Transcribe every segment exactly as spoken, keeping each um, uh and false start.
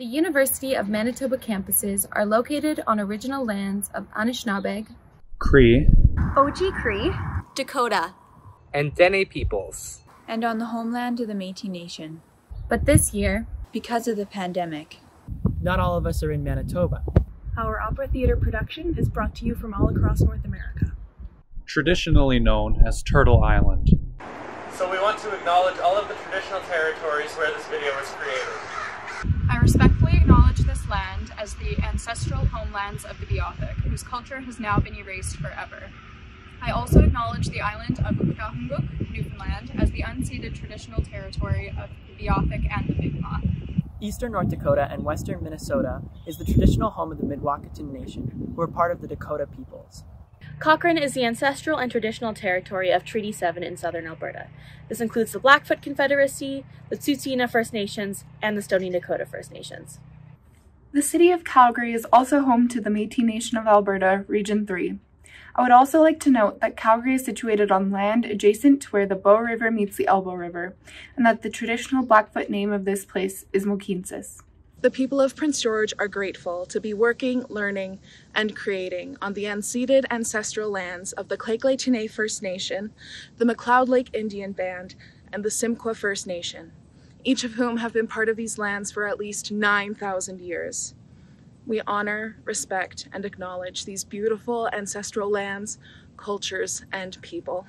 The University of Manitoba campuses are located on original lands of Anishinaabeg, Cree, Oji-Cree, Dakota, and Dene peoples, and on the homeland of the Métis Nation. but this year, Because of the pandemic, not all of us are in Manitoba. Our opera theater production is brought to you from all across North America. traditionally known as Turtle Island. So we want to acknowledge all of the traditional territories where this video was created. I respectfully acknowledge this land as the ancestral homelands of the Beothuk, whose culture has now been erased forever. I also acknowledge the island of Ukahumguk, Newfoundland, as the unceded traditional territory of the Beothuk and the Mi'kmaq. Eastern North Dakota and western Minnesota is the traditional home of the Mdewakanton Nation, who are part of the Dakota peoples. Cochrane is the ancestral and traditional territory of Treaty seven in southern Alberta. This includes the Blackfoot Confederacy, the Tsuut'ina First Nations, and the Stoney Nakoda First Nations. The city of Calgary is also home to the Métis Nation of Alberta, Region three. I would also like to note that Calgary is situated on land adjacent to where the Bow River meets the Elbow River, and that the traditional Blackfoot name of this place is Mohkinstsis. The people of Prince George are grateful to be working, learning, and creating on the unceded ancestral lands of the Lheidli T'enneh First Nation, the McLeod Lake Indian Band, and the Simquet First Nation, each of whom have been part of these lands for at least nine thousand years. We honor, respect, and acknowledge these beautiful ancestral lands, cultures, and people.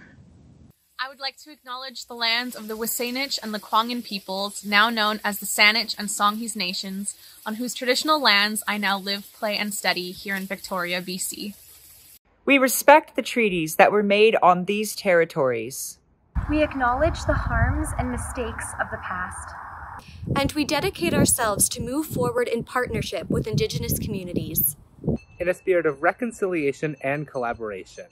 I would like to acknowledge the lands of the Wasanich and the Kwangin peoples, now known as the Saanich and Songhees nations, on whose traditional lands I now live, play, and study here in Victoria, B C. We respect the treaties that were made on these territories. we acknowledge the harms and mistakes of the past. And we dedicate ourselves to move forward in partnership with Indigenous communities. in a spirit of reconciliation and collaboration.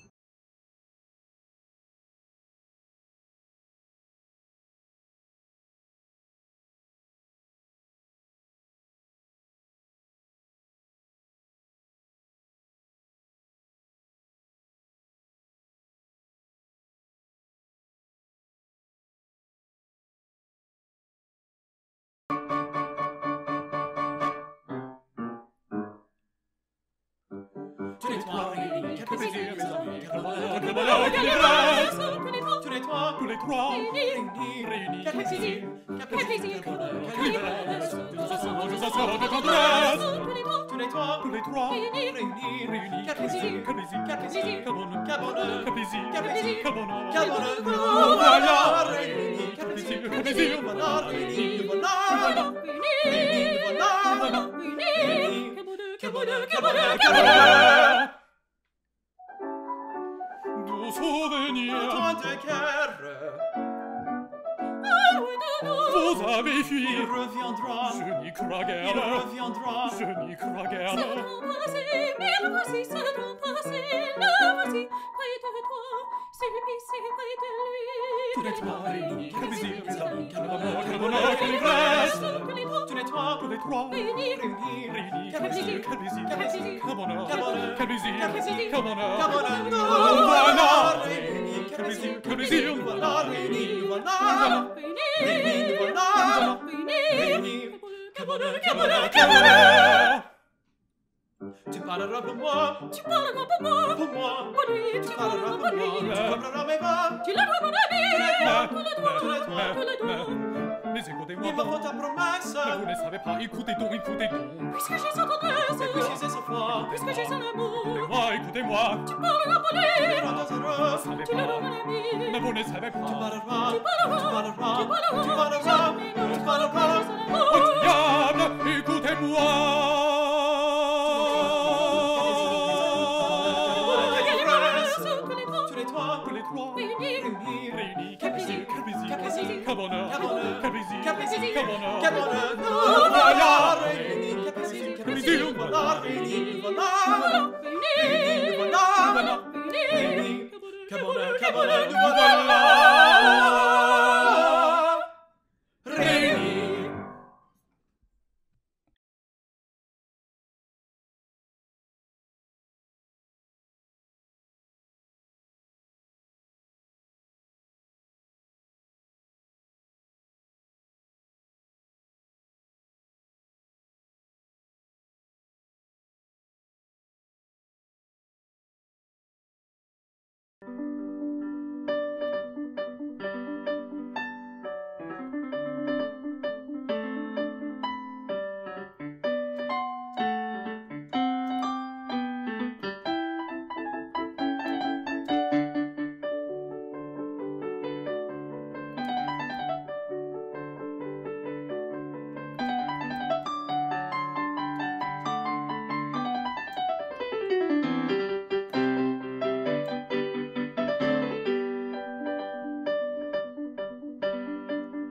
Tous les trois réunis, réunis, quatre plaisirs, quatre plaisirs, nous assurons, nous assurons de tendresse. Tous les trois, tous les trois réunis, réunis, quatre plaisirs, quatre plaisirs, quatre plaisirs, quel bonheur, quel bonheur, quel plaisir, quel plaisir, quel bonheur, quel bonheur, nous voilà réunis, quatre plaisirs, quatre plaisirs, nous voilà réunis, nous voilà réunis, nous voilà réunis, quel bonheur, quel bonheur, quel bonheur. Nos souvenirs tant de guerre. Vous avez fui. Il reviendra. Je n'y crois guère. Il reviendra. Je n'y crois guère. C'est ton passé, mais le voici, c'est ton passé. Le voici, près de toi. Celui-ci, près de lui. Tous les trois réunis, quel plaisir, mes amis, quel bonheur, quel bonheur, quelle ivresse. Tous les trois, tous les trois réunis, réunis, réunis, quel plaisir, quel plaisir, quel plaisir, quel bonheur, quel bonheur, quel plaisir, quel plaisir, quel bonheur, quel bonheur. Nous voilà réunis, quel plaisir, quel plaisir, nous voilà réunis, nous voilà réunis, nous voilà réunis, quel bonheur, quel bonheur, quel bonheur. Tu parleras pour moi, tu parleras pour moi, pour moi, pour lui, tu parleras pour lui, tu parleras mes mains, tu l'auras mon ami, tous les trois, tous les trois, tous les trois. Mais écoutez-moi, il me faut ta promesse. Mais vous ne savez pas, écoutez donc, écoutez donc. Puisque j'ai sa tendresse, et puisque j'ai sa foi, puisque j'ai son amour. Écoutez-moi, écoutez-moi. Tu parleras pour lui, tu parleras, tu l'auras mon ami. Mais vous ne savez pas, tu parleras, tu parleras, tu parleras, tu parleras, tu parleras, tu parleras. Oh diable, écoutez-moi. Quel bonheur, quel plaisir, quel plaisir, quel bonheur, quel bonheur, nous voilà réunis, quel plaisir, quel plaisir, nous voilà réunis, nous voilà réunis, nous voilà réunis, quel bonheur, quel bonheur, nous voilà.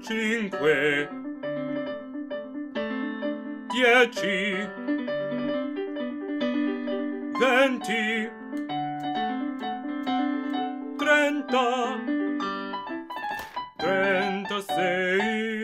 cinque, dieci, venti, trenta, trentasei,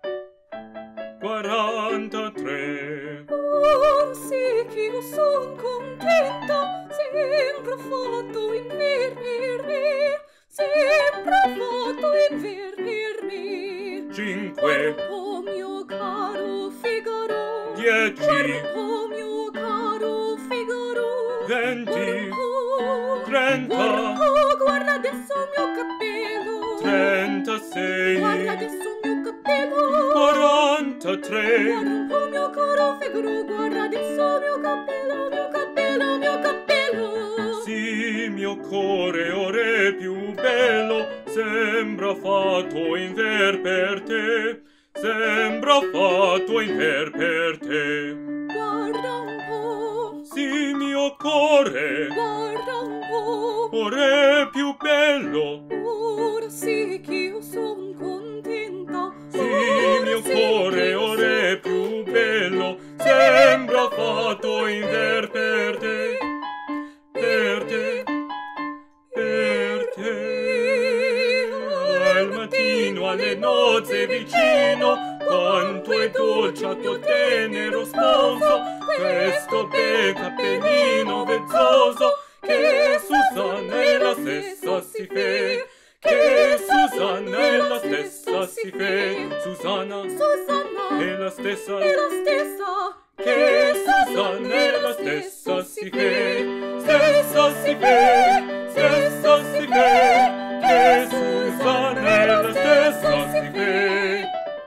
quarantatré. Oh, sì che io son contenta, sempre ho fatto invermire, sempre ho fatto invermire. Cinque, oh mio caro Figaro, dieci, oh mio caro Figaro, venti, oh, trenta, oh, guarda adesso il mio cappello, trentasei, guarda adesso il mio cappello, quarantatré. guarda un po' mio caro Figaro, guarda adesso il mio cappello, mio cappello, mio cappello. Sì, mio core ore più bello, sembra fatto inver per te, sembra fatto inver per te. Guarda un po', sì, mio core, guarda un po', ore più bello, ora sì che io son contenta, sì, ora mio sì core che io ore son più bello, sembra fatto inver per te, per te, per te. Al mattino, alle nozze vicino, quanto è dolce a tuo tenero sposo questo bel cappellino vezzoso, che Susanna è la stessa si fe, che Susanna è la stessa si fe, Susanna, Susanna è la stessa, è la stessa, che Susanna è la stessa si fe, stessa si fe, stessa si fe, che Susanna è la stessa si fe.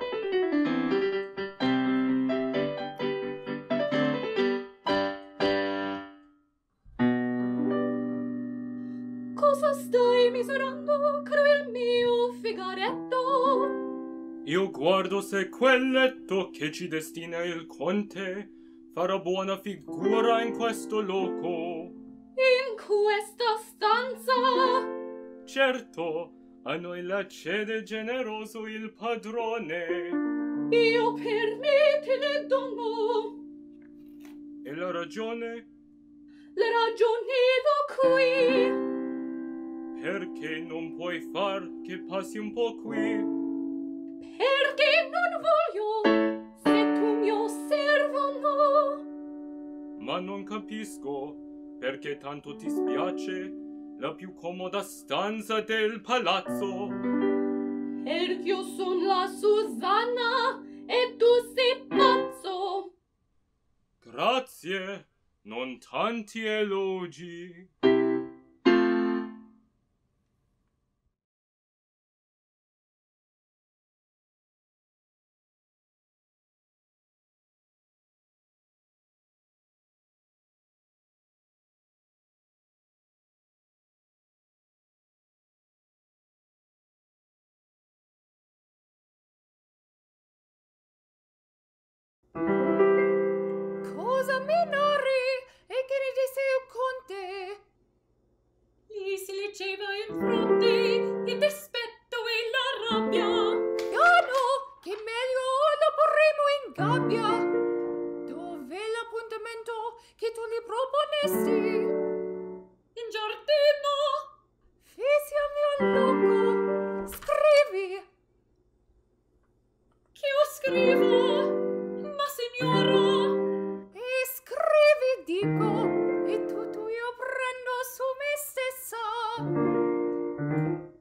Cosa stai misurando, caro il mio Figaretto? Io guardo se quel letto che ci destina il conte farà buona figura in questo loco. In questa stanza? Certo, a noi la cede generoso il padrone. Io per me te ne dono. E la ragione? La ragionevo qui. Perché non puoi far che passi un po' qui? Perché non voglio, se tu mio servo no. Ma non capisco perché tanto ti spiace la più comoda stanza del palazzo. Perché io son la Susanna e tu sei pazzo. Grazie, non tanti elogi. Cosa minore e che ne disse il conte? Gli si leggeva in fronte il dispetto e la rabbia. Piano, che meglio lo porremo in gabbia. Dov'è l'appuntamento che tu gli proponesti? In giardino. Fisi al mio loco, scrivi. Che io scrivo? Ma signora, e scrivi dico, e tutto io prendo su me stessa.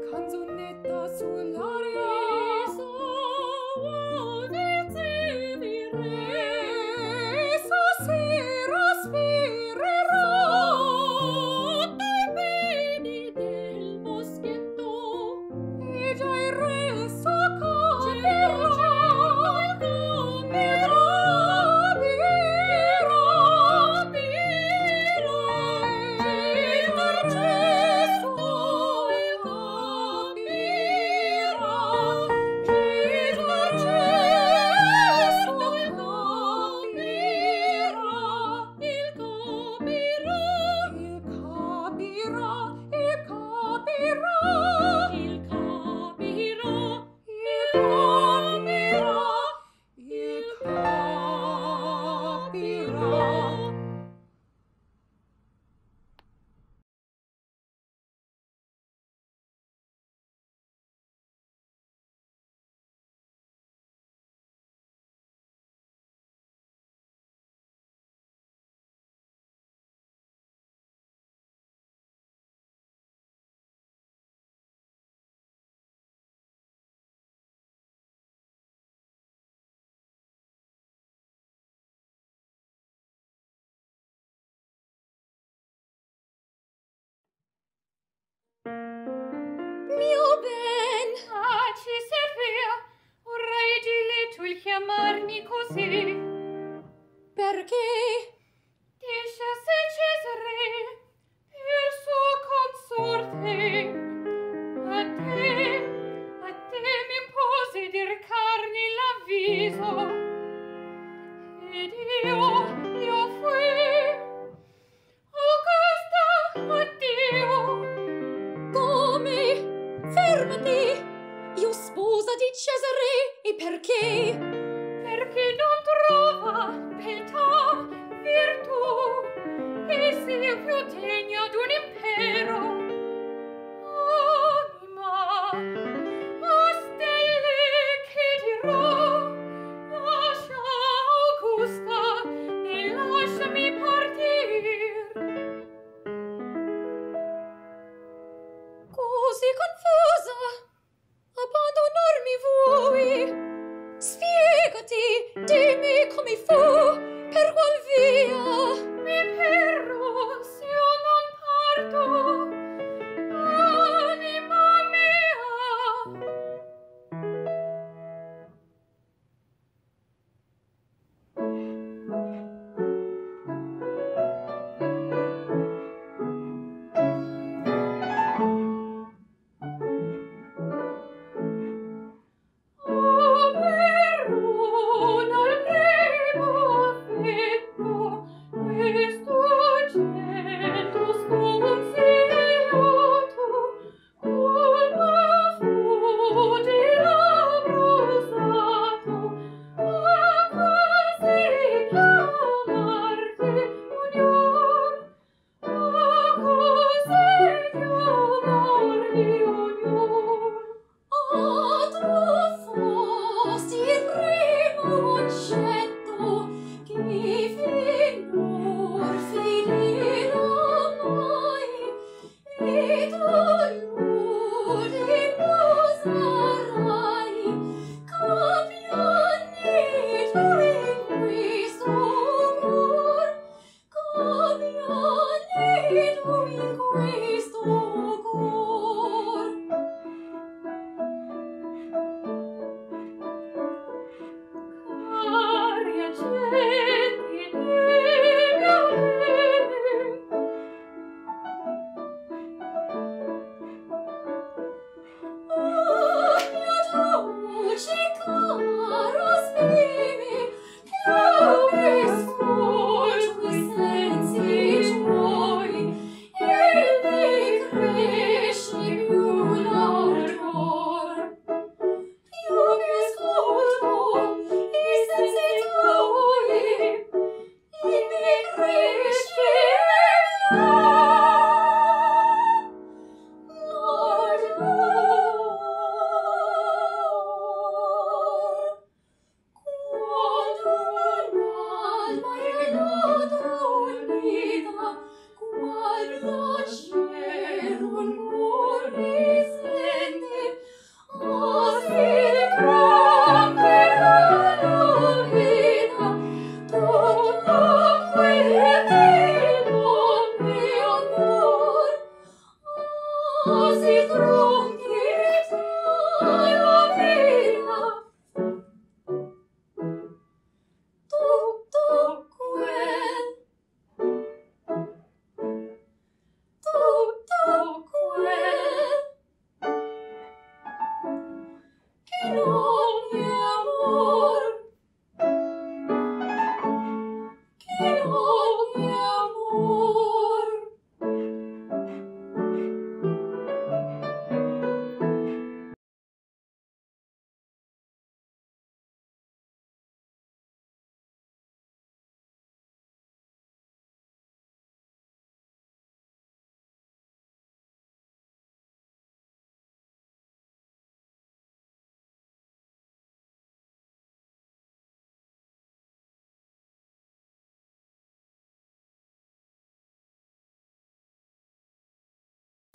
canzonetta sull'aria. Stasera spirerò dai piedi del boschetto e già il re soccorrerà. Mio ben, ah, ci serviva, vorrei diletto il chiamarmi così, perché discese Cesare per suo consorte, a te, a te m'impose dir carni l'avviso, ed io, io fui, Augusta, addio. Come? Fermati! Io sposa di Cesare, e perché? Perché non trova beltà, virtù, che sia più degna d'un impero. Anima, a stelle che dirò, lascia Augusta e lasciami partir. Così confusa, abbandonarmi vuoi? Spiegati, dimmi come fu, per qual via mi perdo se io non parto, anima mia. Questo centro sto un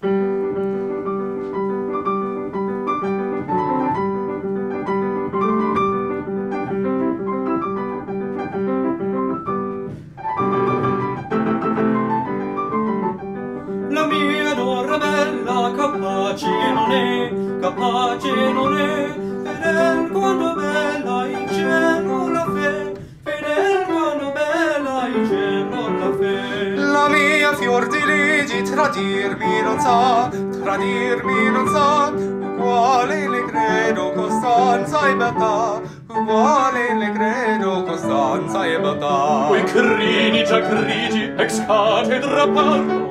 La mia donna bella capace non è, capace non è, fedel quando bella ingenuo la fe, fedel quando bella ingenuo la fe. La mia fior di leggi tradirmi non sa, tradirmi non sa, uguale le credo Costanza e Beata, uguale le credo Costanza e Beata. Quei crini già grigi ex cattedra parlo,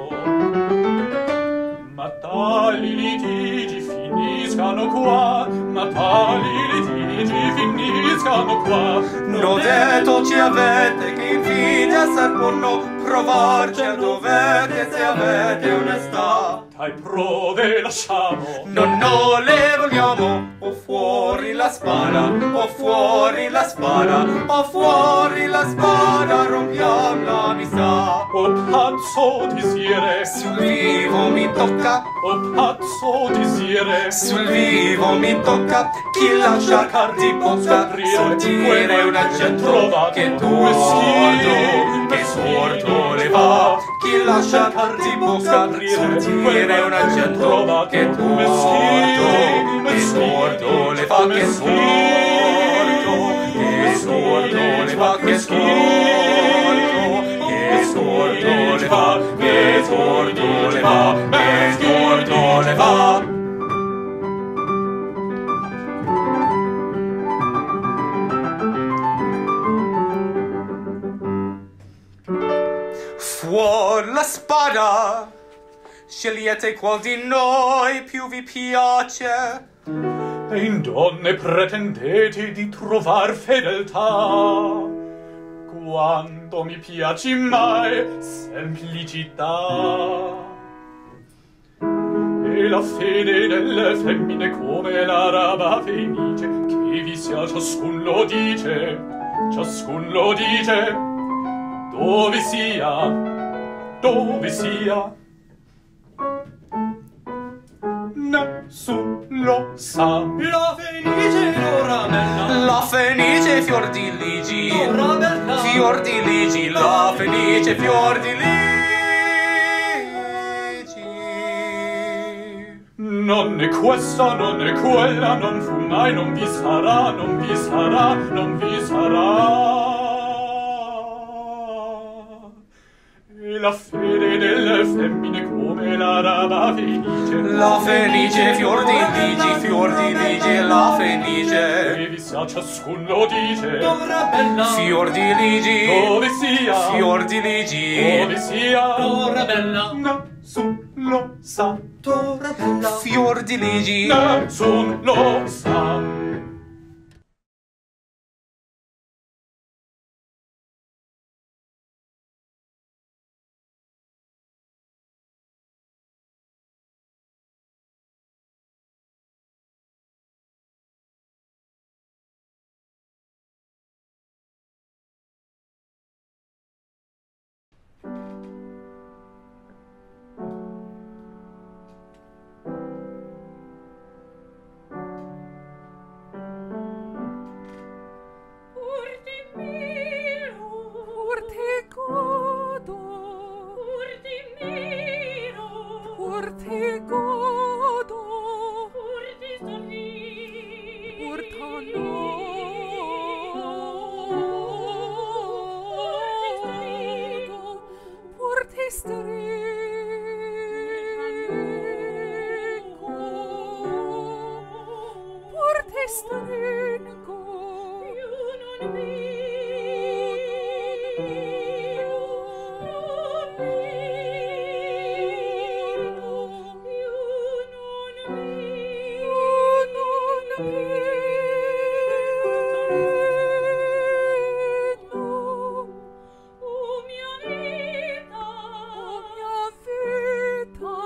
ma tali litigi finiscano qua, ma tali litigi finiscano qua. Non detto ci avete che invidia servono, provarci a dovete se avete onestà. Dai prove lasciamo, no no le vogliamo, o fuori la spada, o fuori la spada, o fuori la spada, rompiam l'amistà. O pazzo disire, sul vivo mi tocca, o pazzo disire, sul vivo mi tocca, chi lascia di bocca, sortire un accento che torto, che sorto le va, chi lascia di bocca, sortire un accento che torto, che sorto le fa, che sorto, che sorto le fa, che sorto, che sorto le fa, che sorto le fa, che sorto le fa. Fuor la spada, scegliete qual di noi più vi piace. E in donne pretendete di trovar fedeltà, quanto mi piaci mai semplicità. E la fede delle femmine come l'araba fenice, che vi sia ciascun lo dice, ciascun lo dice, dove sia, dove sia. Nessun lo sa. La fenice l'ora bella, la fenice fior di ligi, l'ora bella, fior di ligi, la fenice fior di ligi. Non è questa, non è quella, non fu mai, non vi sarà, non vi sarà, non vi sarà. E la fede delle femmine come l'araba fenice, la fenice fior di ligi, fior di ligi, la fenice. E vi sa ciascun lo dice, l'ora bella, fior di ligi, dove sia, fior di ligi, dove sia, l'ora bella, nessun lo sa, l'ora bella, fior di ligi, nessun lo sa.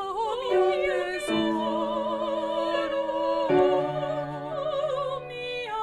Mia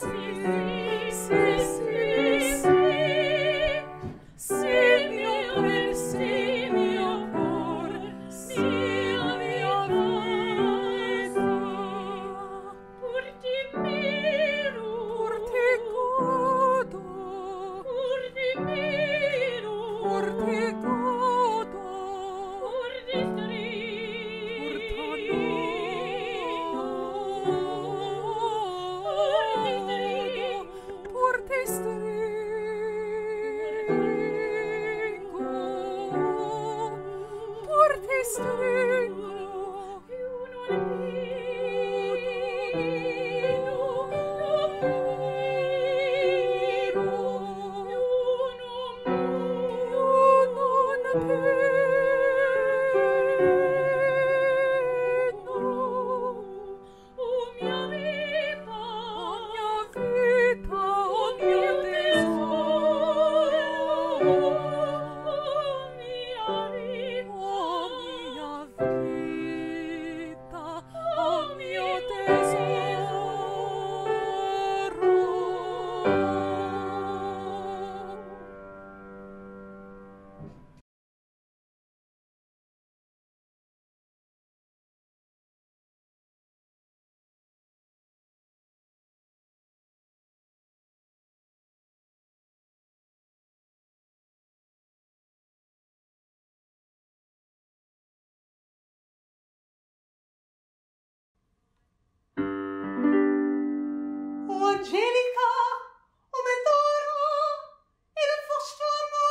Angelica, o medoro, il vostro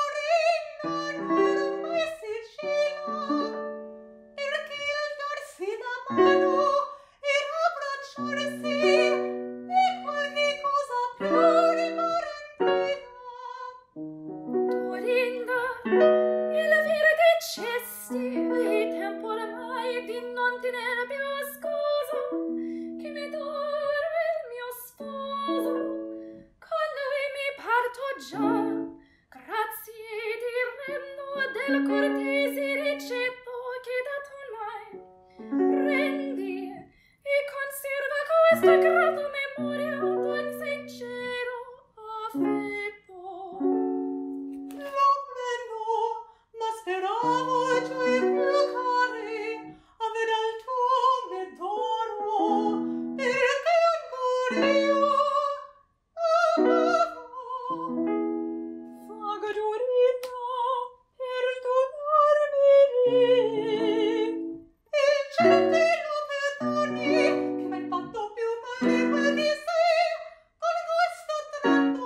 amore non mai si gela, perché al darsi la mano e abbracciarsi è qualche cosa più rimarrentela. Dorinda, il avere dei cesti, è tempo ormai di non tenere più scusa, che mi doro il mio sposo, con lui mi parto già, grazie ti rendo del cortese ricetto che da tu l'hai. Prendi e conserva questa grata memoria d'un sincero affetto. Lo prendo, ma speravo gioie più care, avere al tuo medoro, perché ancora io amavo. Vaga Dorina, perdonarmi, e cervello perdoni, che m'hai fatto più male quel che sei, con questo tratto.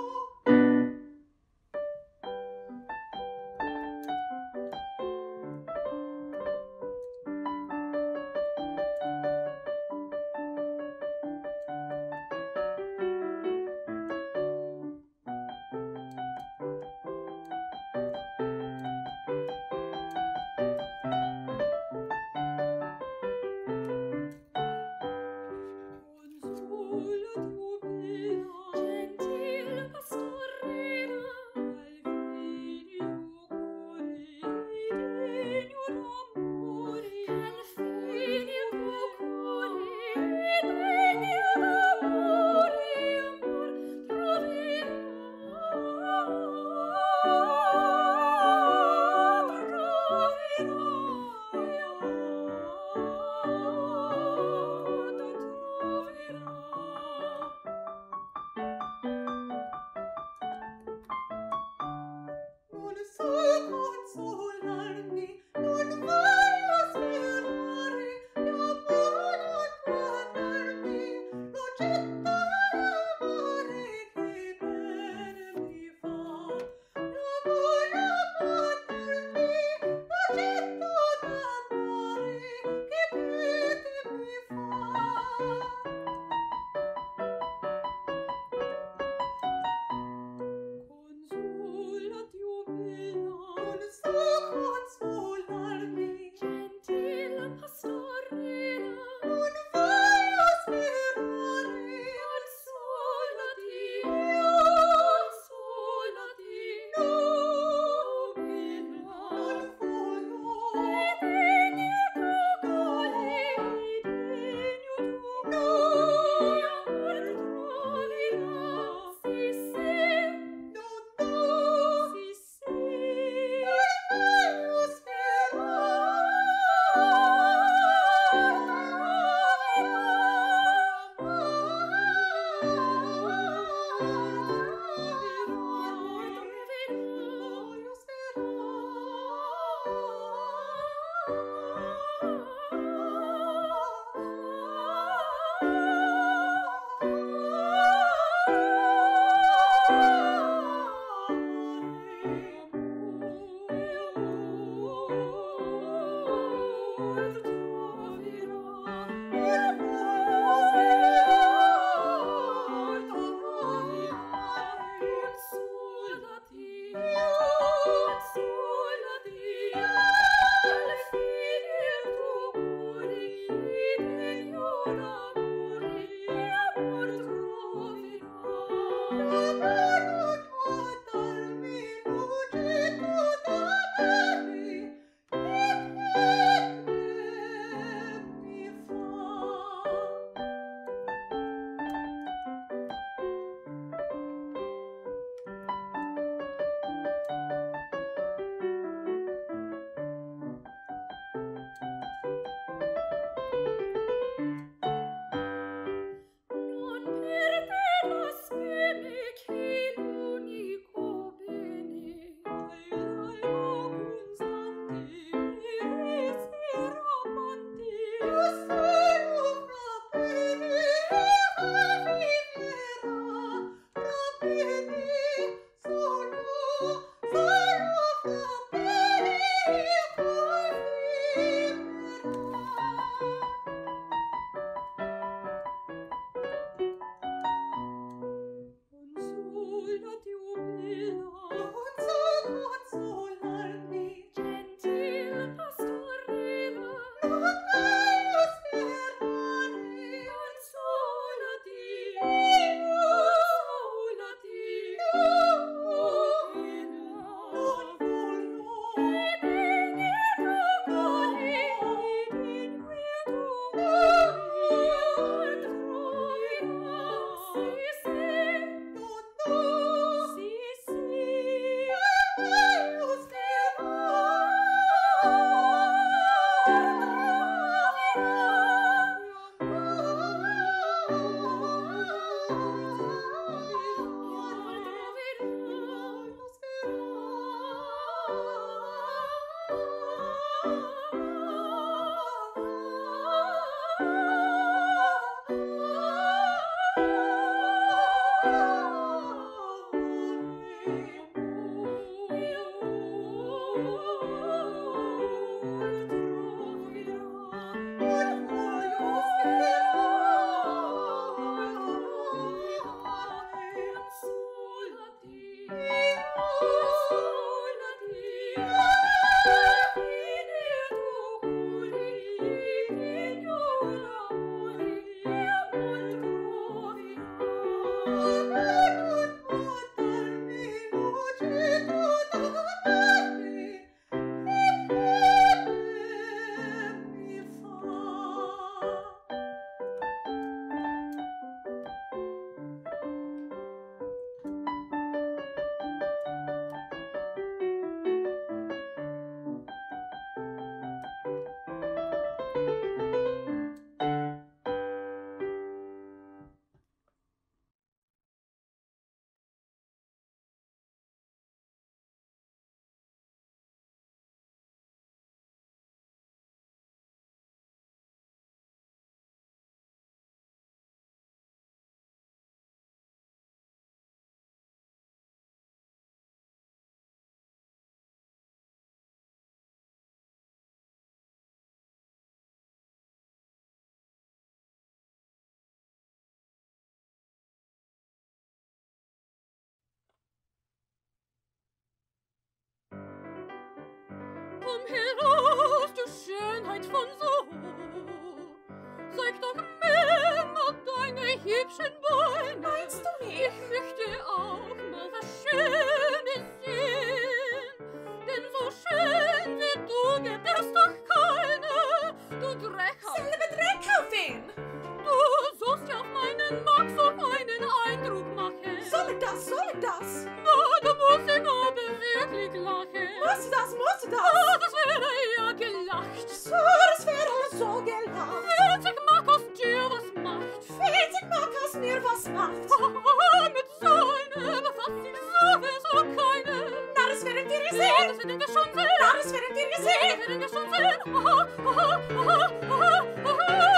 komm heraus, du Schönheit von so. Zeig doch Männer deine hübschen Beine. Meinst du mich? Ich möchte auch mal was Schönes sehen. Denn so schön wie du gibt es doch keine, du Dreckhaus. Selbe Dreckhaufin! Du sollst ja auf meinen Max so einen Eindruck machen. Soll ich das, soll ich das? Na, da muss ich aber wirklich lachen. Muss das, muss das? Ah, das wäre ja gelacht. So, das wäre so gelacht. vierzig Mark aus dir was macht. vierzig Mark aus mir was macht. Ah, mit so einer befasst sich sowieso keine. Na, das werden wir sehen. Ja, das werden wir schon sehen. Na, das werden wir sehen. Das werden wir schon sehen. Aha, aha, aha, aha, aha.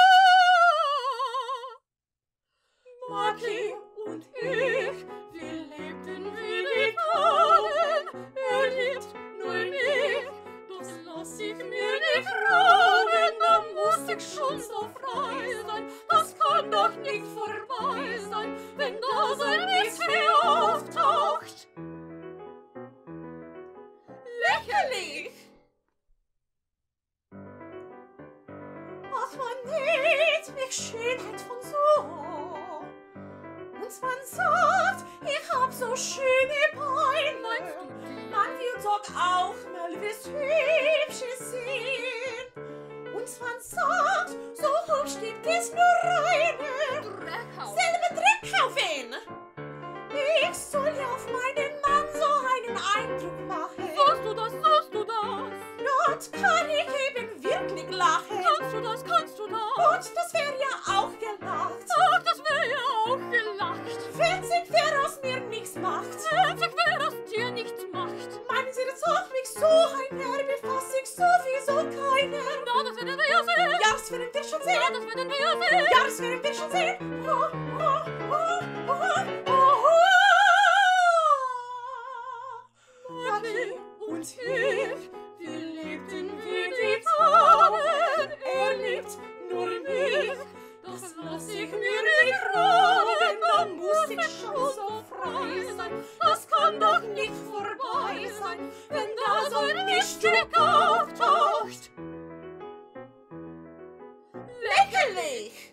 Maki und ich, wir lebten wie die Tannen. Er liebt nur mich, doch lass ich mir nicht rauben. Da muss ich schon so frei sein. Das kann doch nicht vorbei sein, wenn da sein nichts mehr auftaucht. Lächerlich! Ach, man nennt mich Schönheit von so. Und man sagt, ich hab so schöne Beine. Man will doch auch mal was Hübsches sehen. Und man sagt, so hübsch gibt es nur eine. Dreckhaus. Selbe Dreckhaufin. Ich soll ja auf meinen Mann so einen Eindruck machen. Sollst du das, sollst du das? Dort kann ich eben wirklich lachen. Kannst du das, kannst du das? Und das wäre ja auch gelacht. Ach, das wäre ja auch gelacht. vierzig, wer aus mir nichts macht. vierzig, wer aus dir nichts macht. Meinen Sie das auch mich so ein Herr befass ich sowieso keiner. Na, das werden wir ja sehen. Ja, das werden wir schon sehen. Ja, das werden wir ja sehen. Ja, das werden wir schon sehen. Oh, oh, oh, oh, oh, oh. Maki und ich, wir lebten wie die Tannen. Er liebt nur mich, das lass ich mir nicht rauben. Da muss ich schon so frei sein. Das kann doch nicht vorbei sein, wenn da so ein Mischstück auftaucht. Lächerlich!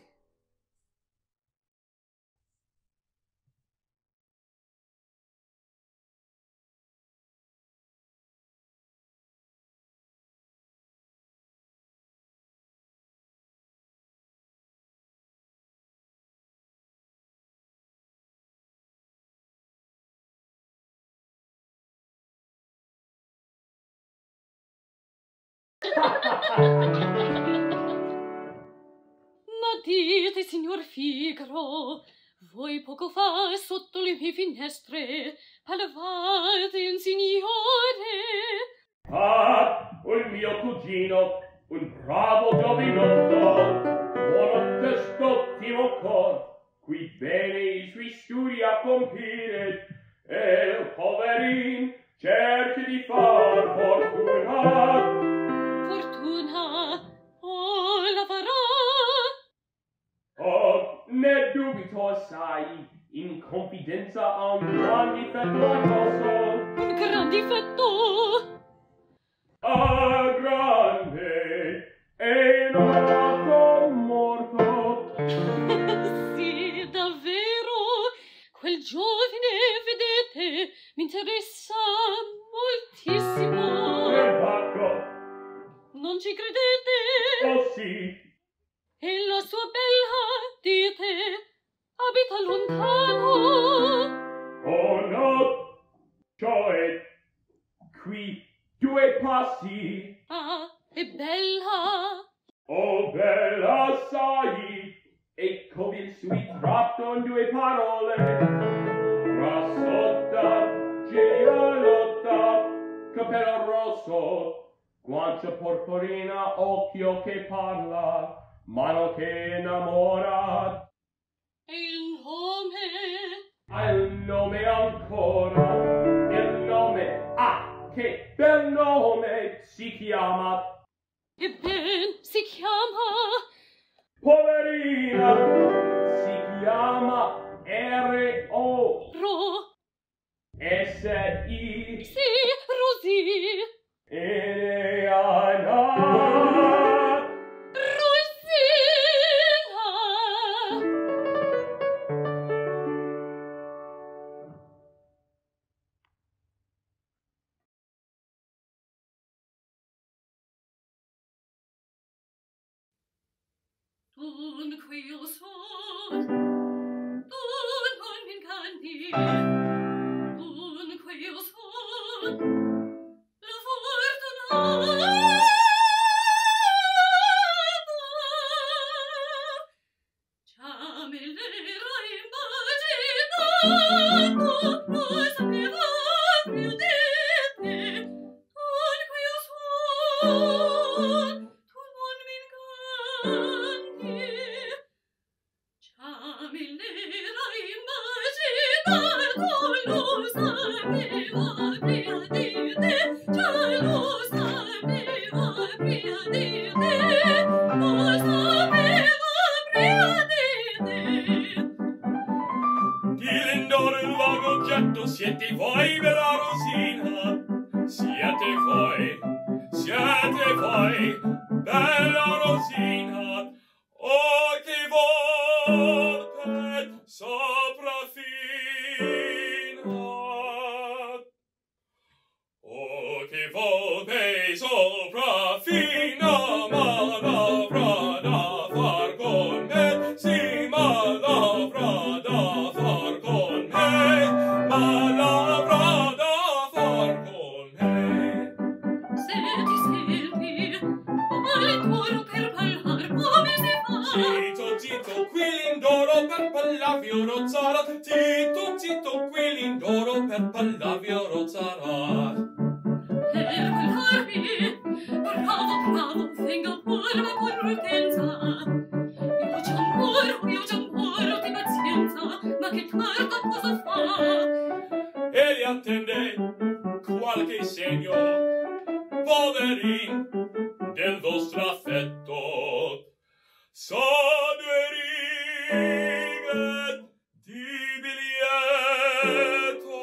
Ma dite, signor Figaro, voi poco fa sotto le mie finestre parlavate un signore. Ah, un mio cugino, un bravo giovinotto, buono quest'ottimo cor, qui bene i suoi studi a compire, e il poverin cerca di far fortuna. Fortuna, oh, la farà. Oh, ne dubito assai, in confidenza ha un gran difetto addosso. Un gran difetto? Ah, grande, e non è nato morto. Sì, davvero, quel giovine, vedete, mi interessa moltissimo. E Bacco. Non ci credete? Oh sì. E la sua bella, dite, abita lontano. Oh no, cioè, qui due passi. Ah, è bella. Oh bella sai, ecco il suo tratto in due parole. Grassotta, genialotta, capello rosso, guancia porporina, occhio che parla, mano che innamora. E il nome? Ha il nome ancora, il nome, ah, che bel nome, si chiama. E ben, si chiama? Poverina, si chiama R O Ro S I. Sì, Rosì. E Dunque io son, dunque min canti, dunque io son, la fortunata. Ciamellera immaginato, non sapeva più di te, dunque io son, tu non mi inganni. Ciamellera immaginato, lo sapeva prima di te, già lo sapeva prima di te, lo sapeva prima di te. Di Lindoro il vago oggetto siete voi, bella Rosina, siete voi, siete voi, bella Rosina, oh che volpe sopraffina, oh che volpe sopraffina, ma l'avrà da far con me, sì, ma l'avrà da far con me, ma l'avrà da far con me. Senti, senti, Lindoro per ballar come si fa? Zitto, zitto, qui Lindoro per Pallavio Rozzara, zitto, zitto, qui Lindoro per Pallavio Rozzara. Per ballarmi, bravo, bravo, venga pure ma con prudenza. Io già muoro, io già muoro di pazienza, ma che tarda cosa fa? E li attende qualche segno, poverin, del vostro affetto. So due righe di biglietto,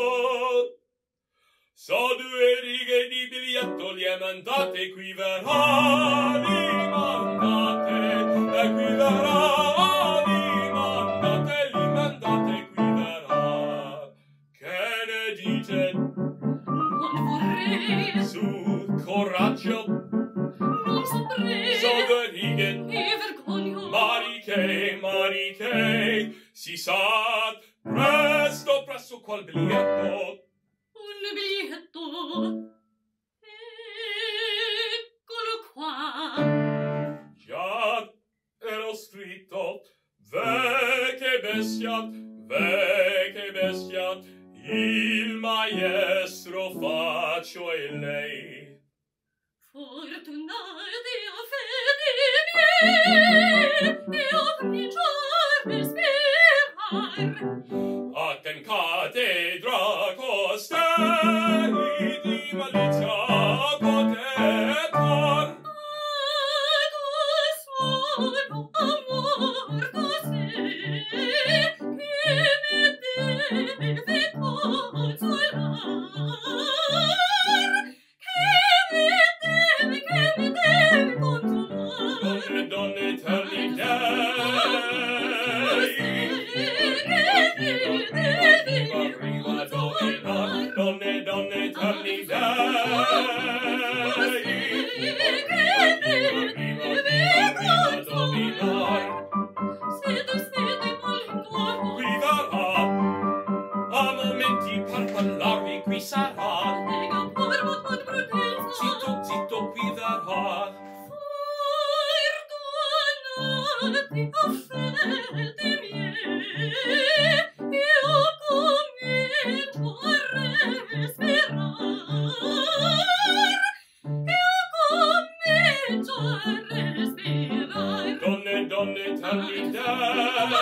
so due righe di biglietto, li è mandate qui verrà, li mandate, e qui verrà, li mandate, li mandate qui verrà. Che ne dite? Non vorrei, Su, coraggio, non saprei, so due righe, mi vergogno. Mariche, Mariche, si sa, presto, presto qual biglietto. Un biglietto, eccolo qua. Già, ero scritto, ve che bestia, ve che bestia, il maestro faccio e lei. Fortunati a fede miei, io comincio a respirar. Atten cattedra costei di malizia potetor. Ad sono amor così, che mi deve consolar, che mi deve, che mi deve consolar. Donne, donne, eterni dei, arriva a dominar. Donne, donne, eterni dei, arriva a dominar. Siete, siete malindoro, Qui verrà, a momenti per parlarvi qui sarà. lega por con prudenza. Zitto, zitto, qui verrà. Fortunati a fede miei, io comincio a respirar, io comincio a respirar. Donne, donne, eterni dei,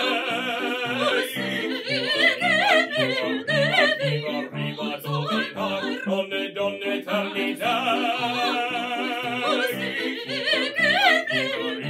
arriva a dominar. Donne, donne, eterni dei,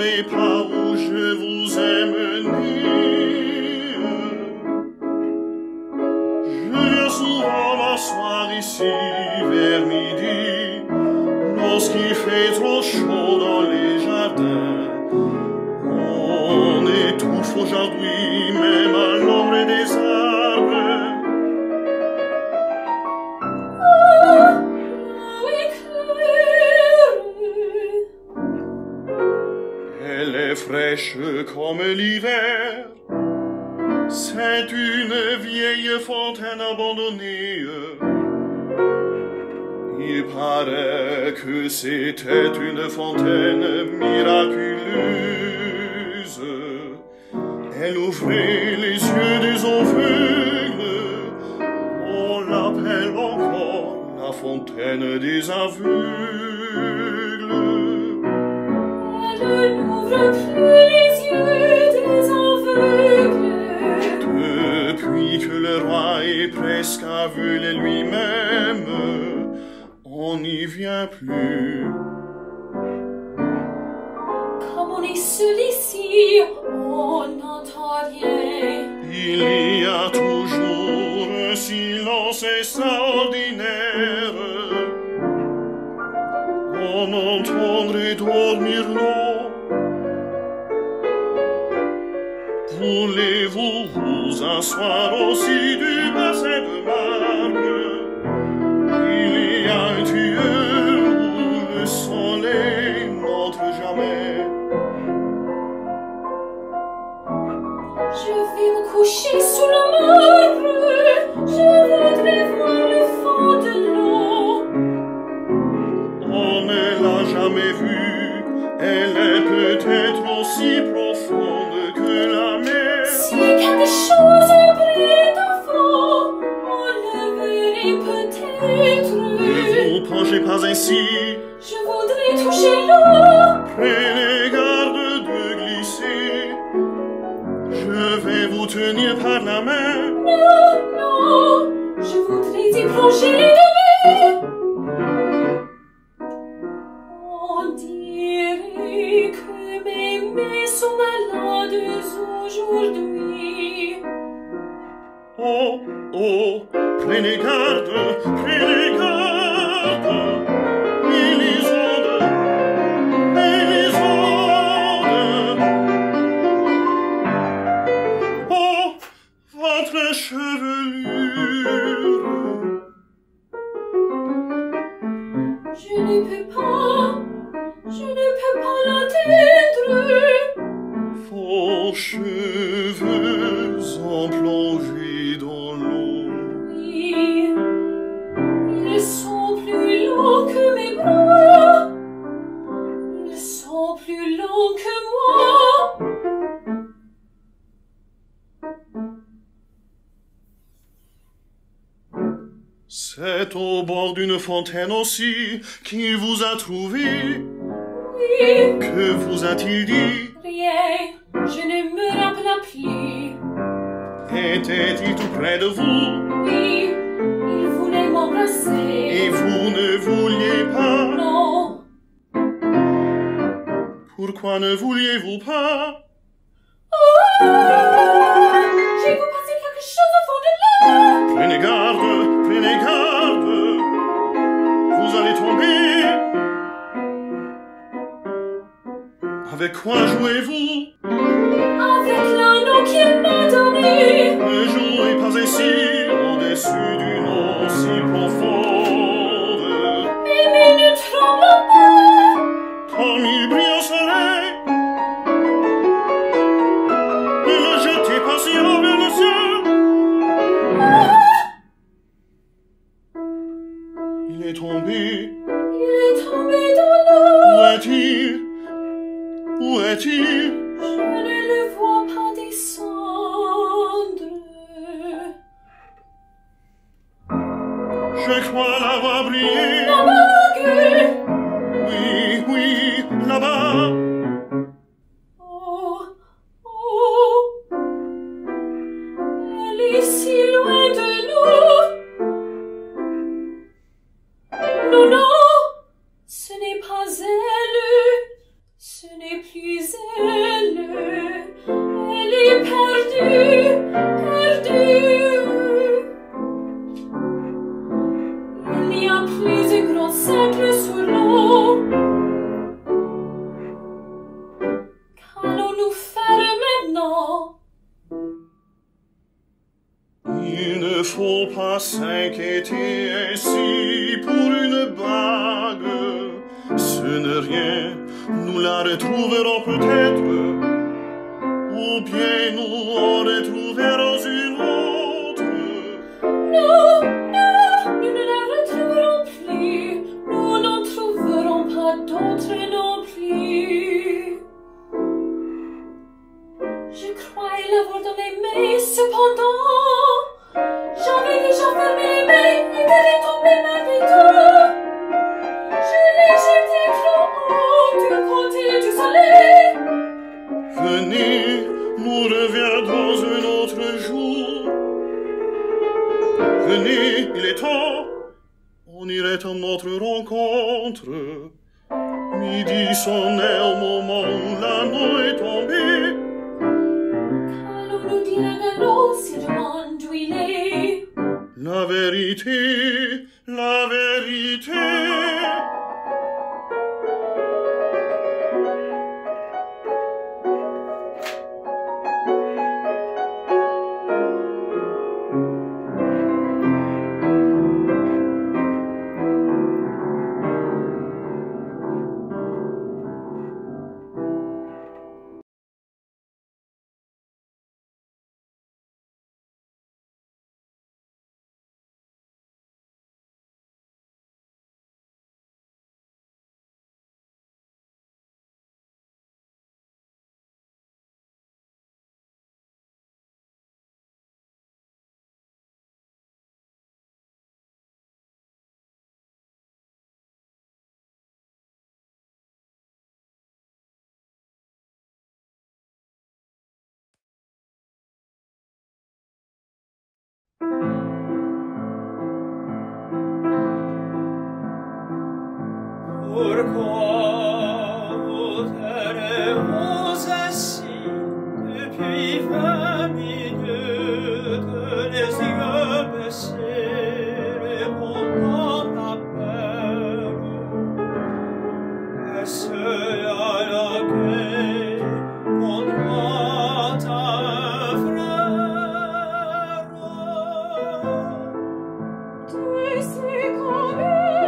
savez pas où je vous ai mené. Je viens souvent m'asseoir ici vers midi, lorsqu'il fait trop chaud dans les jardins. On étouffe aujourd'hui même à l'ombre des arbres. Elle est fraîche comme l'hiver. C'est une vieille fontaine abandonnée. Il paraît que c'était une fontaine miraculeuse. Elle ouvrait les yeux des aveugles. On l'appelle encore la fontaine des aveugles. Elle n'ouvre plus les yeux des aveugles. Depuis que le roi est presque aveuglé lui-même, on n'y vient plus. Comme on est seul ici, on n'entend rien. Il y a toujours un silence extraordinaire. On entendrait dormir l'eau. Voulez-vous vous asseoir aussi du bassin de marbre? Il y a un tuyau où le soleil n'entre jamais. Je vais me coucher sous le marbre. Je voudrais voir le fond de l'eau. On ne l'a jamais vue. Elle est peut-être aussi profonde que la mer. Si quelque chose brille d'enfant, on le verrait peut-être. Ne vous penchez pas ainsi. Je voudrais toucher l'eau. Prenez garde de glisser. Je vais vous tenir par la main. Non, non, je voudrais y plonger les mains. On dirait que mes mains sont malades aujourd'hui. Oh, oh, prenez garde, prenez garde. Mélisande, Mélisande. Oh, votre chevelure. Je ne peux pas, je ne peux pas l'atteindre. Vos cheveux ont plongé dans l'eau. Oui, ils sont plus longs que mes bras. Ils sont plus longs que moi. C'est au bord d'une fontaine aussi qu'il vous a trouvé. Oui. Que vous a-t-il dit? Rien, je ne me rappelle plus. Était-il tout près de vous? Oui, il voulait m'embrasser. Et vous ne vouliez pas? Non. Pourquoi ne vouliez-vous pas? Oh, j'ai vu passer quelque chose au fond de l'eau. Prenez garde, prenez garde. Vous allez tomber. Avec quoi jouez-vous? Avec l'anneau qu'il m'a donné. Ne jouez pas ainsi, au-dessus d'une eau si profonde. Mes mains ne tremblent pas. Comme il brille au soleil. Ne le jetez pas si haut vers le ciel. Ah. Il est tombé. Il est tombé dans l'eau. Où est-il? Où est-il? Je ne le vois pas descendre. Je crois Il ne faut pas s'inquiéter ainsi pour une bague. Ce n'est rien, nous la retrouverons peut-être, ou bien nous en retrouverons une autre. Non, non, nous ne la retrouverons plus. Nous n'en trouverons pas d'autres non plus. Je croyais l'avoir dans les mains, cependant, j'avais déjà fermé les mains et qu'elle est tombée malgré tout. Je l'ai jetée trop haut du côté du soleil. Venez, nous reviendrons un autre jour. Venez, il est temps, on irait à notre rencontre. Midi sonnait au moment où la nuit est tombée. Qu'allons nous dire à Gallo s'il demande où il est? La vérité, la vérité. Pourquoi vous tenez-vous assis depuis vingt minutes, les yeux baissés, répondant à peine? Est-ce à la quai qu'on doit un frère? Tu sais combien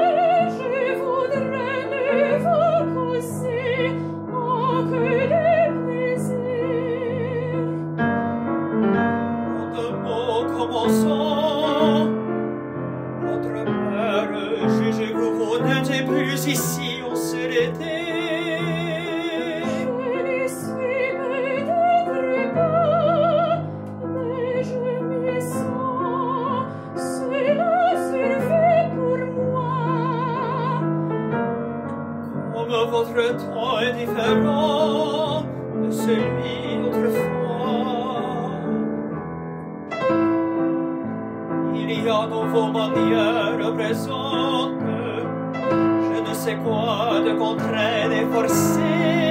Votre père, jugez-vous, vous n'étiez plus ici, on se l'était. Je n'y suis peut-être pas, mais je m'y sens. Cela se fait pour moi. Comme votre temps est différent de celui d'autrefois. Il y a dans vos manières présentes, je ne sais quoi de contraint et forcé.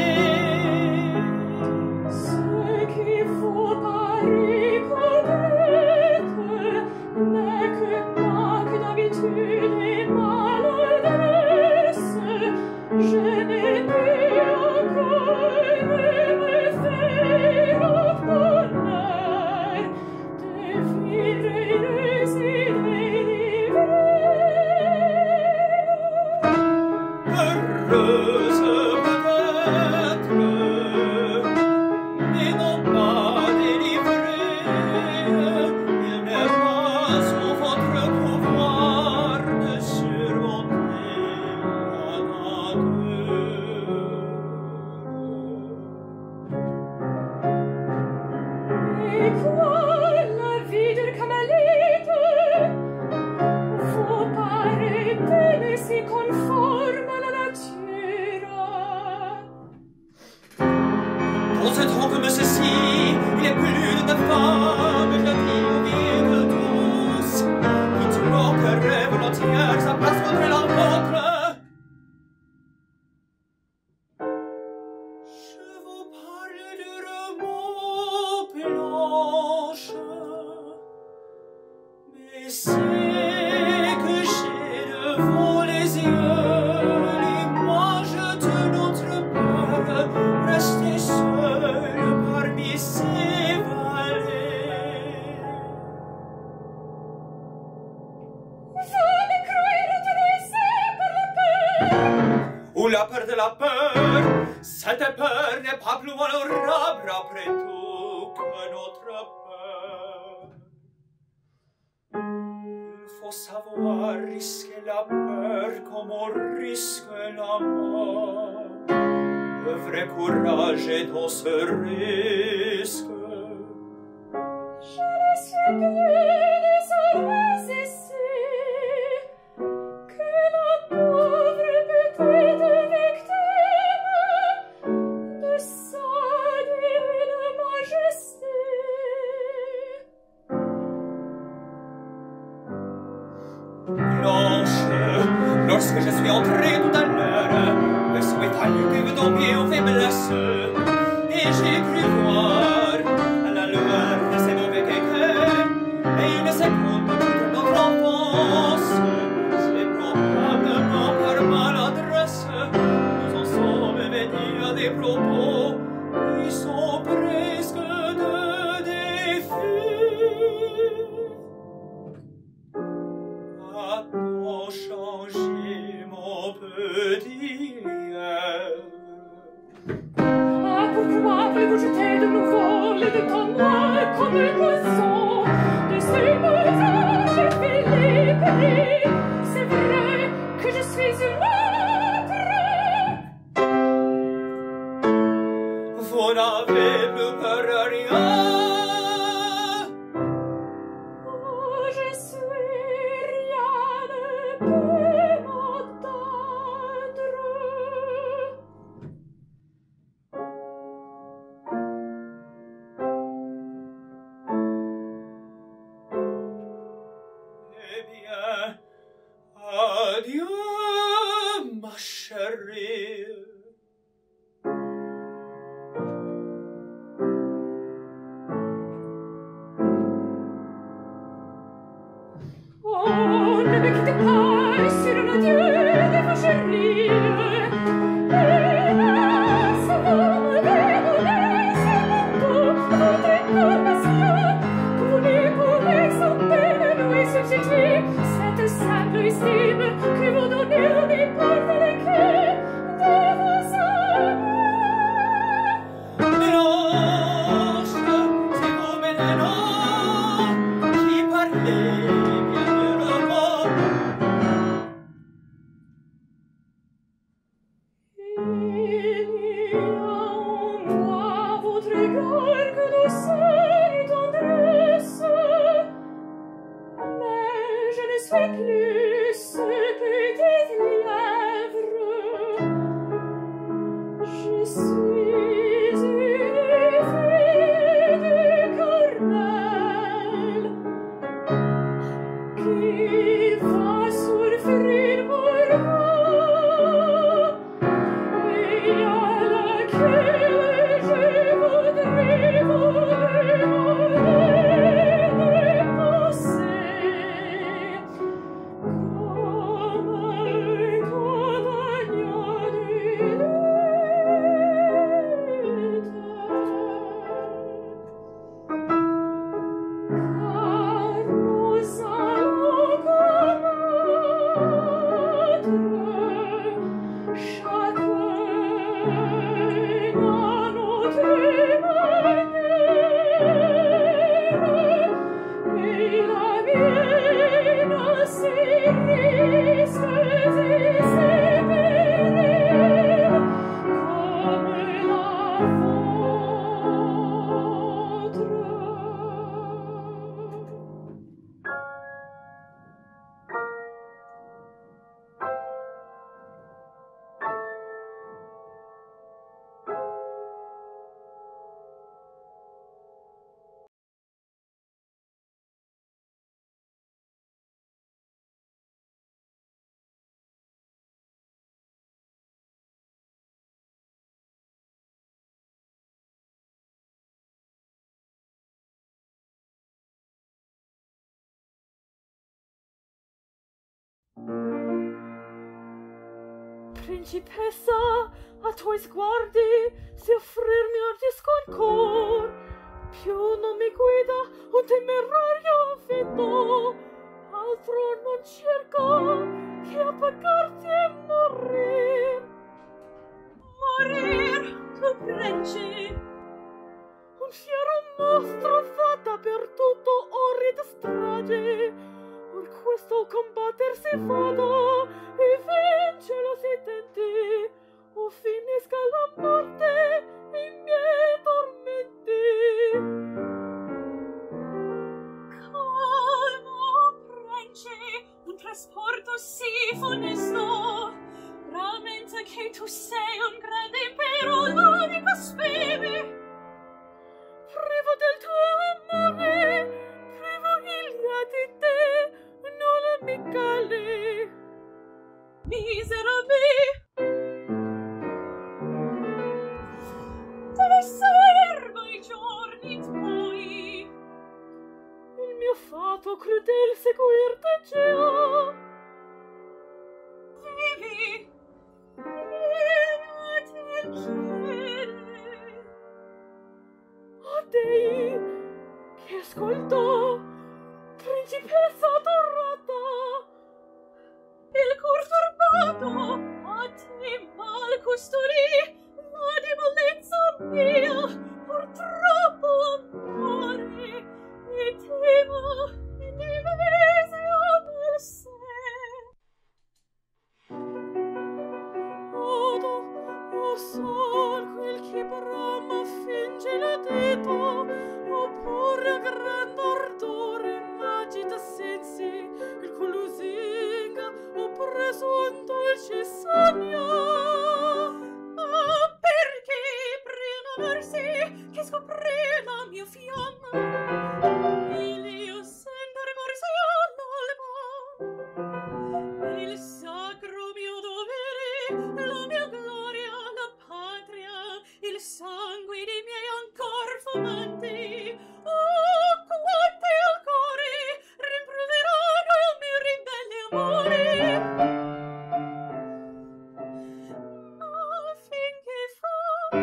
Ce qui vous paraît correct n'est que manque d'habitude et maladresse. Je n'ai pu encore me faire au bonheur de vivre heureuse et Heureuse peut-être, mais non pas délivrée. Il n'est pas sous votre pouvoir de surmonter la nature. Et quoi, la vie de Carmélite vous paraît-elle si conforme à la nature? Dans ce temps comme ceci, il est plus de femmes, je dis aux villes douces, qui troqueraient volontiers sa place contre la vôtre. Je vous parle la peur de la peur. Cette peur n'est pas plus honorable après tout que notre peur. Il faut savoir risquer la peur comme on risque la mort. Le vrai courage est dans ce risque. Je ne suis plus désormais ici que la pauvre petite victime de sa divine majesté. Blanche, lorsque je suis entrée tout à l'heure, le souhait fallu que vous tombiez en faiblesse, et j'ai cru voir à la lueur de ces mauvais quéquets, et une seconde toute notre enfance. C'est probablement par maladresse, nous en sommes venus à des propos qui sont presque de défis. A-t-on changé mon petit lièvre? Ah, pourquoi avez-vous jeté de nouveau les deux tonneaux comme un poisson de ces visages Philippe? C'est vrai que je suis une maître. Vous n'avez plus peur de rien. Oh, je suis rien ne peut m'entendre. Eh bien, adieu, ma chérie. Oh, ne me quittez pas sur un adieu de ma chérie. Hélas, vous me déroulez votre compassion, que vous ne pouvez sans peine lui substituer cette simple estime que vous donnez à n'importe lequel de vos âmes. Blanche, c'est vous maintenant qui parlez bien de l'amour. Il y a en moi votre égard que douceur et tendresse, mais je ne suis plus ce petit lièvre. Je suis une fille du Carmel qui va souffrir pour vous et à laquelle je voudrais vous demander de penser comme un compagnon du car nous allons combattre chacun à notre manière, et la mienne a ses risques et ses périls comme la vôtre. Principessa, a tuoi sguardi si offrirmi ardisco ancor, più non mi guida un temerario vino, altro non cerco che appagarti e morir. prenci. Un fiero mostro fa dappertutto orrida strage. Or questo combatter si vada e vincelo si tenti, o finisca la morte in miei tormenti. Calmo, prenci, un trasporto sì funesto. Rammenta che tu sei un grande impero, lo dico speme. Privo del tuo amore, privo Ilia di te, non amicale. Miserabile, dove servo i giorni tuoi? Il mio fato crudel seguir te già. Vivi, io ti chiede. Oh Dei, che ascoltò, principessa adorata, il cor turbato a te mal custodì, la debolezza mia, purtroppo amore, e temo in divise amor sé. Odo, o sol quel che brama finge la dito, oppure a gran ardore m'agita sensi, il cui lusinga ho preso un dolce sogno. Ah, perché prima versi che scoprì la mia fiamma, il io sender morse non il sacro mio dovere, la mia gloria, la patria, il sangue dei miei ancor fumanti. Oh, quante al cuore rimproveranno il mio ribelle amore. Ma finché fa,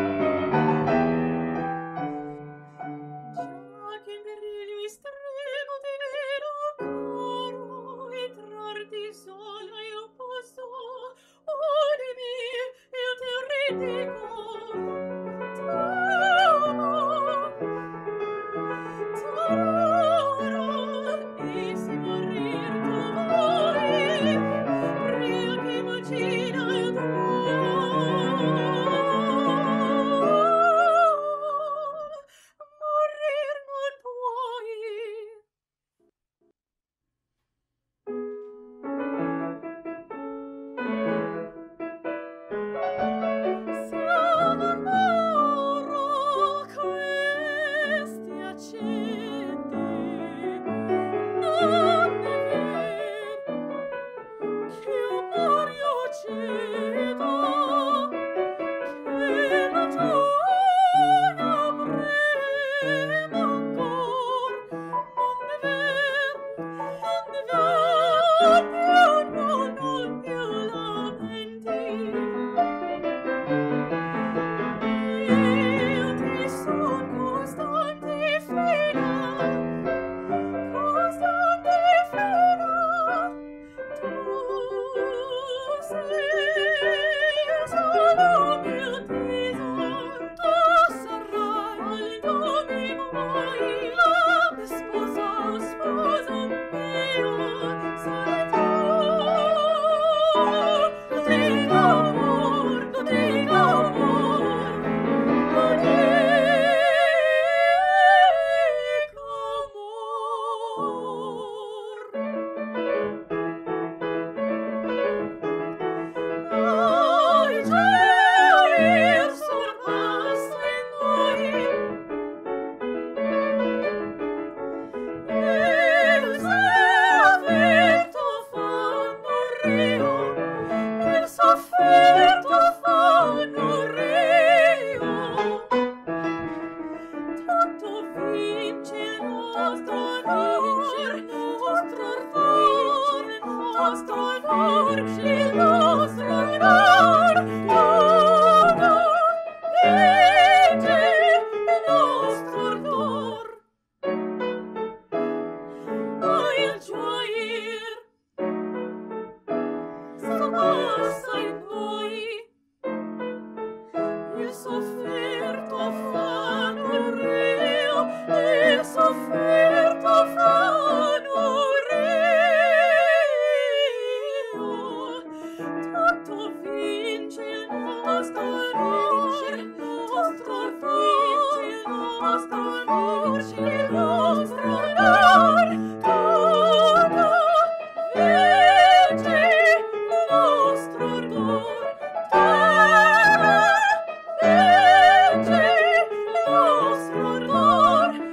già che in periglio estremo ti vedo caro, e trarti sola io posso, udimi, io ti ridico, t'amo. offerto fano reo, tutto vince il nostro vince il nostro vince il nostro vince il nostro amor, tutto vince il nostro ardor, terra vince il nostro ardor, il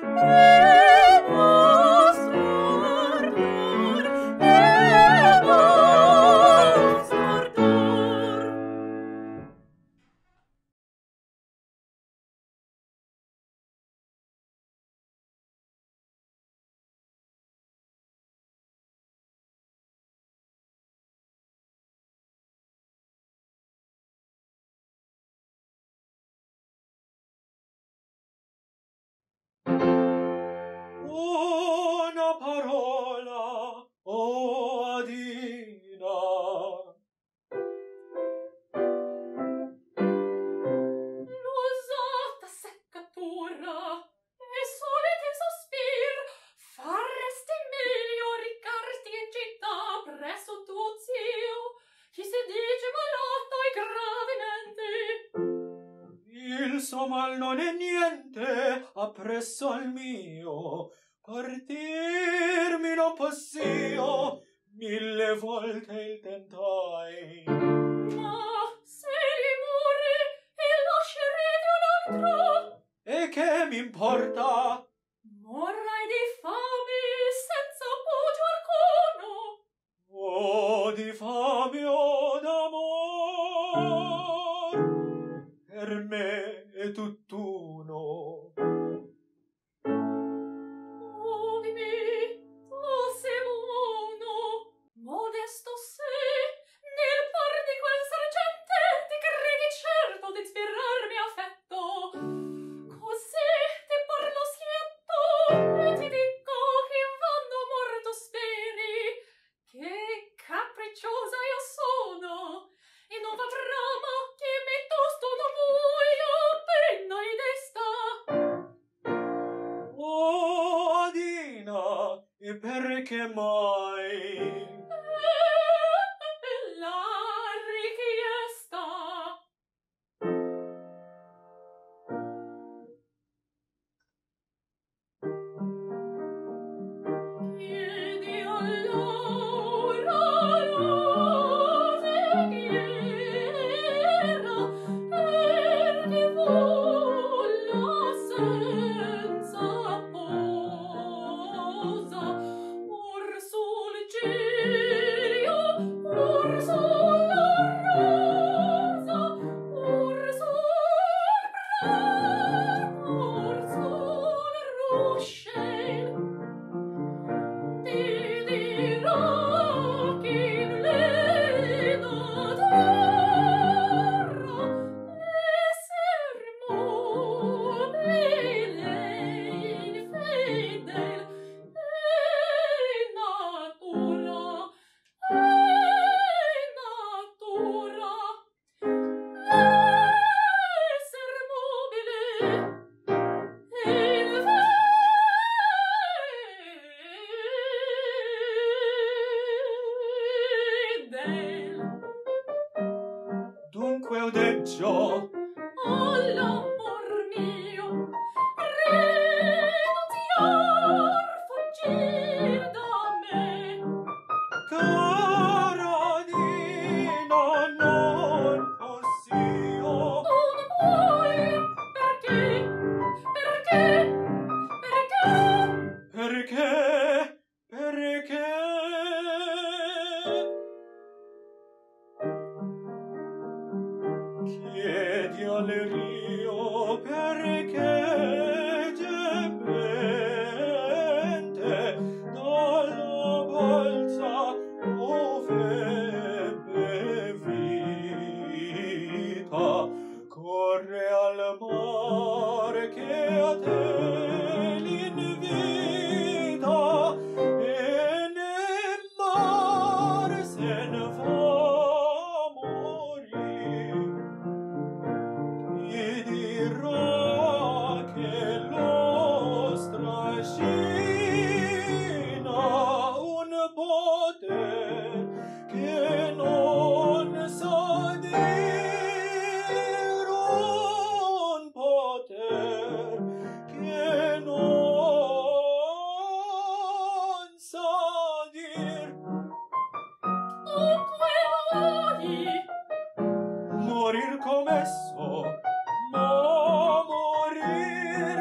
nostro ardor, il nostro ardor. Una parola, o Adina. L'usata seccatura e soliti sospir faresti meglio recarti in città presso tuo zio, chi si dice malato e gravemente. Il suo mal non è niente appresso al mio, partirmi non possio, mille volte il tentai. Ma se gli muore e lascerete un altro, E che mi importa? morrai di fame senza appoggio alcuno. O di fame o d'amor, per me è tutt'uno. Oh di me, tu sei buono, modesto sei, nel par di quel sergente ti credi certo d'ispirarmi affetto. Così ti parlo schietto e ti dico che vanno morto speri, che capricciosa io sono, e non va brama che me tosto non muoia appena in desta. Oh, Adina, e perché mai? La richiesta. Chiedi allora l'osechiera perché vola senza posa, or sul cirio, or sulla rosa, or sul prato, or sul ruscello. Ti dirò che in lena terra l'esser mobile infedel è natura, è natura. L'esser mobile infedel. Dunque odeggio, Oh, l'amor mio, rinunziar, fuggir da me. cara Adina, non possio. Tu non puoi, perché? Perché? Perché? Perché? Perché? Chiedi al rio perché gemente dalla balza ove bevita corre al mare che a te l'invita.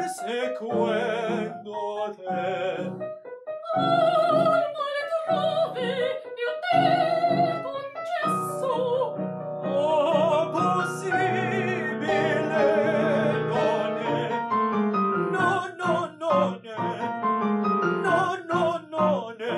persequendo te. Al male trovi io te concesso. Oh, possibile non è. No, no, non è. No, no, non è.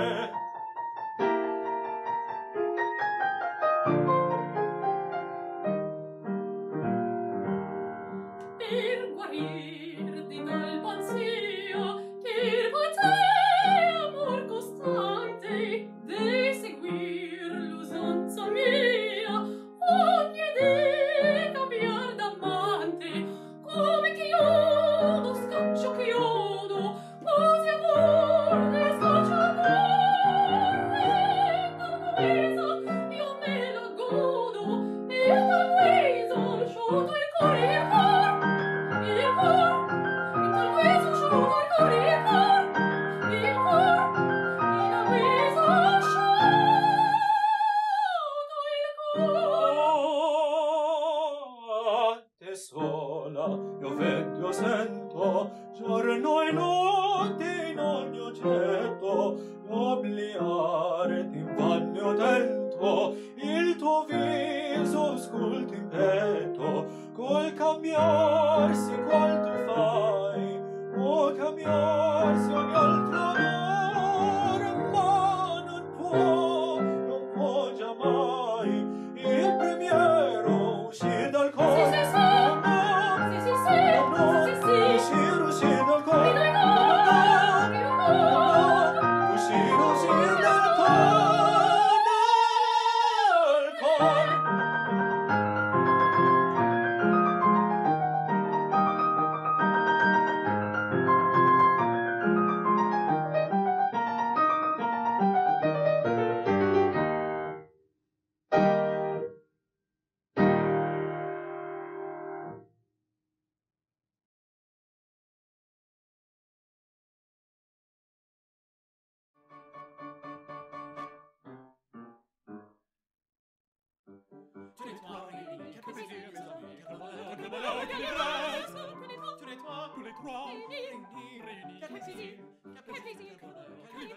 Per guarirti dal panzia, che poté amor costante, devi seguir l'usanza mia, ogni di cambiar d'amante, come chiodo, scaccio chiodo, così amor ne scaccio amore, tal guisa io me la godo, e tal guisa sciolto il cuore e il cor, il cor, in tal guisa sciolto il cuore e il cor, il cor, in tal guisa sciolto il Oh, te sola, io vedo, io sento, giorno e notte in ogni oggetto, obliarti in vanno io tento, il tuo viso ascolti in petto, col cambiarsi qual tu fai, o cambiarsi ogni altro amore, ma non può, non può giammai il primiero uscir dal cor. Sì, sì, sì. Sì, sì, sì. Sì, sì. Uscir, uscir dal cor. Dal cor, dal cor. Uscir, uscir dal cor, dal cor. Tous les trois, quelques plaisirs, mes amis, quelques bonheurs, quelques bonheurs, quelques grâces. Tous les trois, tous les trois, réunis, réunis, quelques plaisirs, quelques plaisirs, quelques bonheurs, quelques